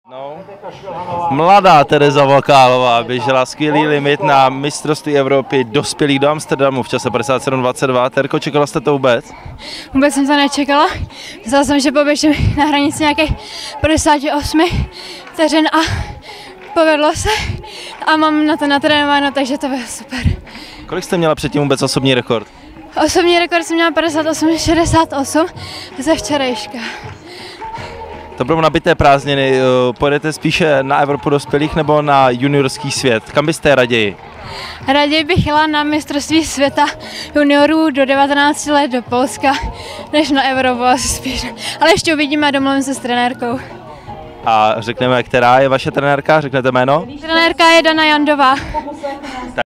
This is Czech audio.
No. Mladá Tereza Vokálová běžela skvělý limit na mistrovství Evropy dospělých do Amsterdamu v čase 57:22. Terko, čekala jste to vůbec? Vůbec jsem to nečekala. Myslela jsem, že poběžím na hranici nějakých 58 vteřin a povedlo se. A mám na to natrénováno, takže to bylo super. Kolik jste měla předtím vůbec osobní rekord? Osobní rekord jsem měla 58,68 ze včerejška. To budou nabité prázdniny. Pojedete spíše na Evropu dospělých nebo na juniorský svět? Kam byste raději? Raději bych jela na mistrovství světa juniorů do 19 let do Polska, než na Evropu asi spíš. Ale ještě uvidíme a domluvím se s trenérkou. A řekneme, která je vaše trenérka? Řeknete jméno? Trenérka je Dana Jandová.